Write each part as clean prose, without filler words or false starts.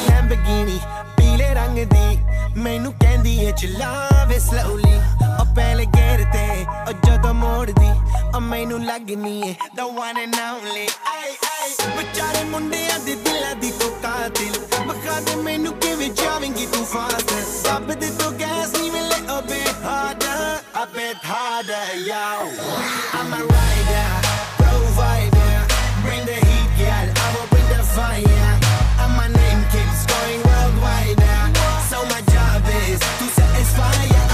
Lamborghini पीले रंग दी मैनू कहंदी है चलावे slowly ओ पहले गेर ते ओ जदों मोड़ दी ओ मैनू लगनी है the one and only बेचारे मुंडियां दे दिलां दी तो कातिल बखा दे मैनू किवें जावेंगी तू फास्ट सब दे तो गैस नी मिले a bit harder yo I'm a rider provider bring the heat girl I will bring the fire and my name keeps going worldwide so my job is to satisfy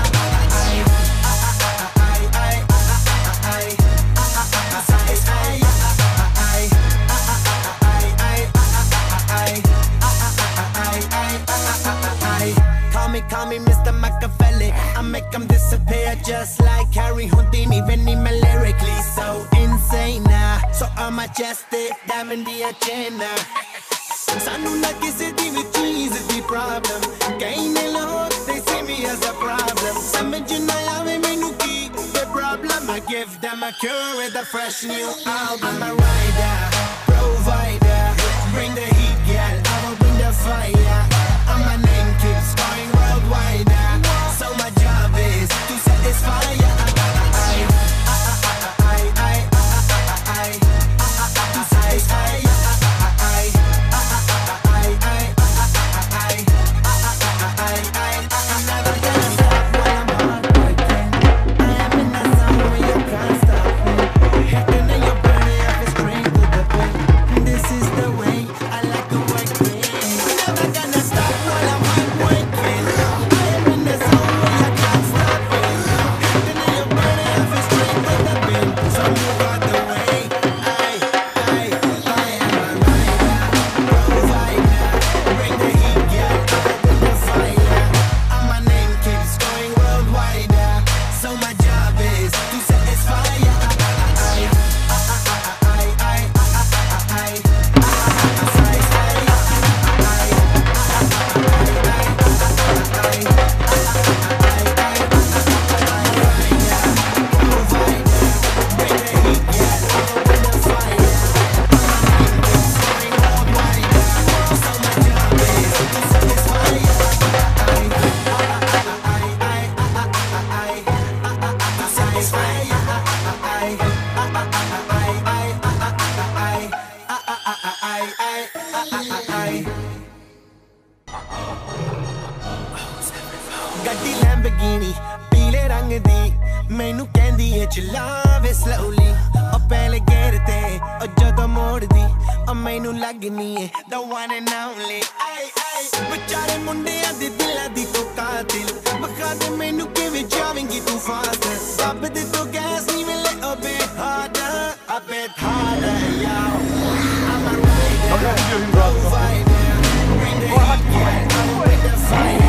Call me Mr. Machiavelli I make them disappear just like Harry Houdini when I'm lyrically so insane so I'm majestic diamond the agenda Sanu na kisi di vi cheez di problem Kahin log they see me as a problem Samajh na aave mainu ki the problem I give them a cure with a fresh new album I'm a rider provider bring the heat girl I will bring the fire and my name keeps going worldwide so my job is to satisfy ਗੱਡੀ Lamborghini ਪੀਲੇ ਰੰਗ ਦੀ ਮੈਨੂੰ ਕਹਿੰਦੀ ਏ ਚਲਾਵੇ slowly ਉਹ ਪਹਿਲੇ ਗੇਰ ਤੇ ਉਹ ਜਦੋਂ ਮੋੜਦੀ ਉਹ ਮੈਨੂੰ ਲੱਗਣੀ ਏ the one and only ਵਿਚਾਰੇ ਮੁੰਡਿਆਂ ਦੇ ਦਿਲਾਂ ਦੀ ਤੂੰ ਕਾਤਿਲ ਬਖਾ ਦੇ ਮੈਨੂੰ ਕਿਵੇਂ ਜਾਵੇਂਗੀ ਤੂੰ ਫਾਸਟ ਸਭ ਦੇ ਤੋਂ ਗੈਸ ਨਹੀਂ ਮਿਲੇ a bit harder yo I'm a rider provider bring the heat yeah I will bring the fire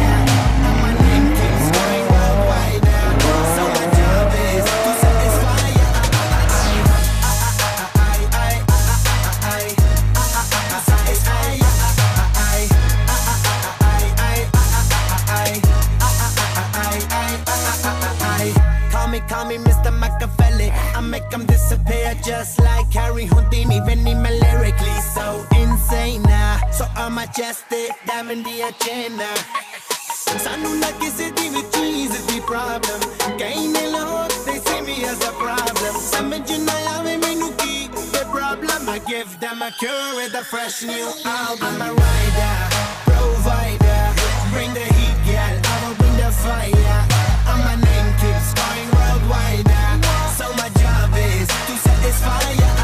Call me Mr. Machiavelli I make them disappear just like Harry Houdini when I'm lyrically so insane so I'm majestic diamond the agenda Sanu na kisi di vi cheez di problem Kahin log they see me as a problem Samajh na aave mainu ki the problem I give them a cure with a fresh new album I'm a rider provider bring the heat girl I will bring the fire and my name keeps going worldwide so my job is to satisfy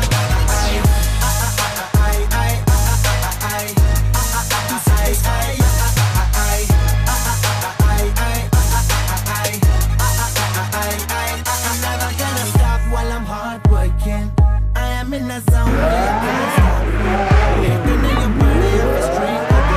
I'm never gonna stop while I'm hard working I am in the zone where I can't stop Hitting in your body off the street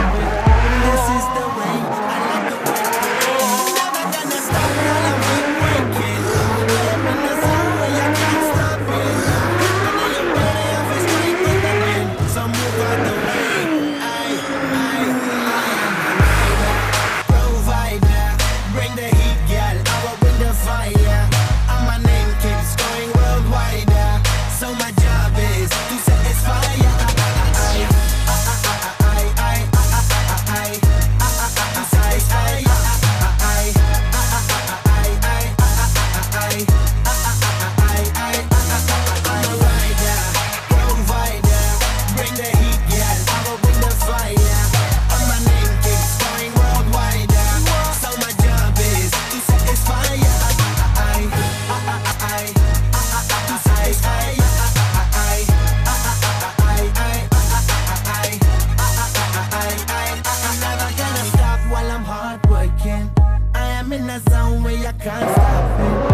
a zone where you can't stop it.